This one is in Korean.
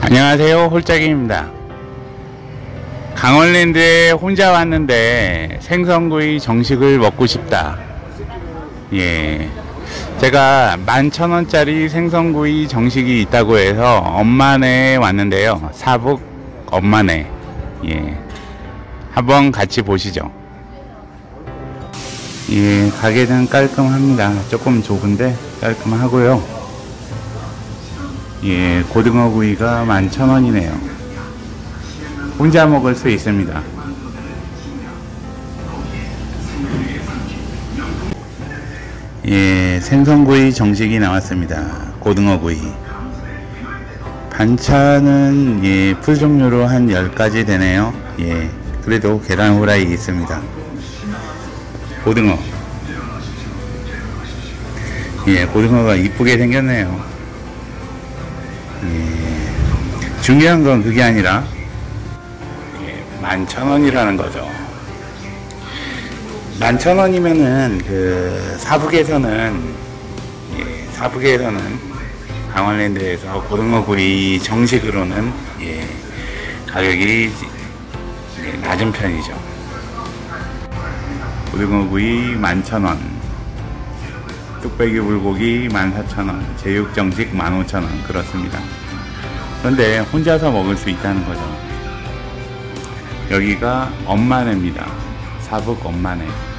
안녕하세요, 홀짝이입니다. 강원랜드에 혼자 왔는데 생선구이 정식을 먹고 싶다. 제가 11,000원짜리 생선구이 정식이 있다고 해서 엄마네에 왔는데요. 사북 엄마네. 한번 같이 보시죠. 가게는 깔끔합니다. 조금 좁은데 깔끔하고요. 고등어 구이가 11,000원이네요. 혼자 먹을 수 있습니다. 생선구이 정식이 나왔습니다. 고등어 구이. 반찬은 풀 종류로 한 10가지 되네요. 그래도 계란 후라이 있습니다. 고등어. 고등어가 이쁘게 생겼네요. 중요한 건 그게 아니라 11,000원이라는 거죠. 11,000원이면은 그 사북에서는 강원랜드에서 고등어구이 정식으로는 가격이 낮은 편이죠. 고등어구이 11,000원, 뚝배기 불고기 14,000원, 제육 정식 15,000원 그렇습니다. 그런데 혼자서 먹을 수 있다는 거죠. 여기가 엄마네입니다. 사북 엄마네.